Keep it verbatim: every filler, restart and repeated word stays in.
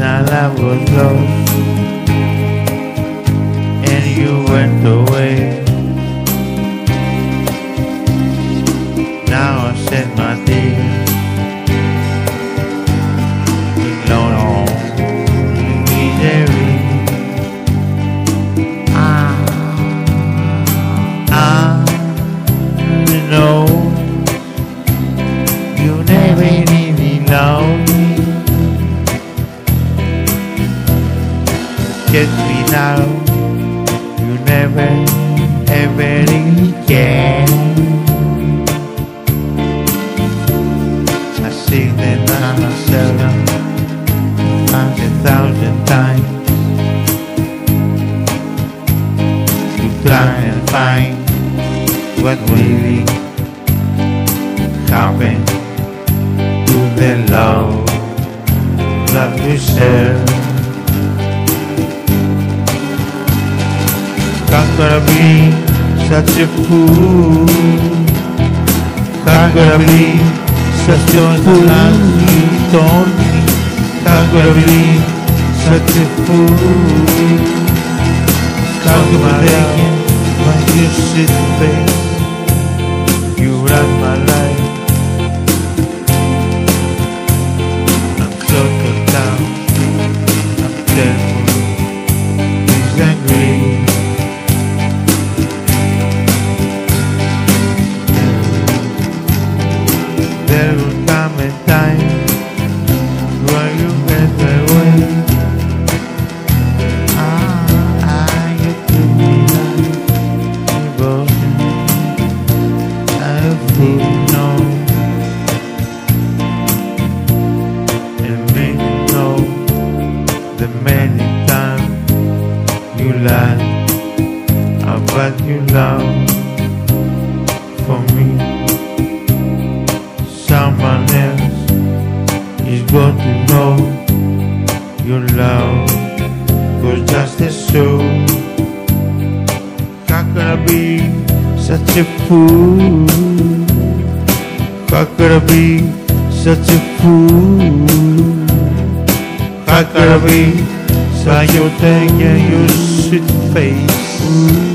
our love was lost, and you went away. Now I set my tears alone on misery. Ah, I know you never really loved me. Get me now, you never ever really cared. I sing that by myself a thousand times to try and find what really happened to the love that we share. How could I be such a fool? How could I be such a fool as you told me? How could I be such a fool? How could I begin when you sit face? You ran my life. I'm so cut down. I'm terrible. He's angry. There will come a time when you get away. Ah, you took me like devotion. I feel no, and make you know the many times you lied about your love for me. Someone else is going to know your love was just a show. How could I be such a fool? How could I be such a fool? How could I be such a thing in your sweet face?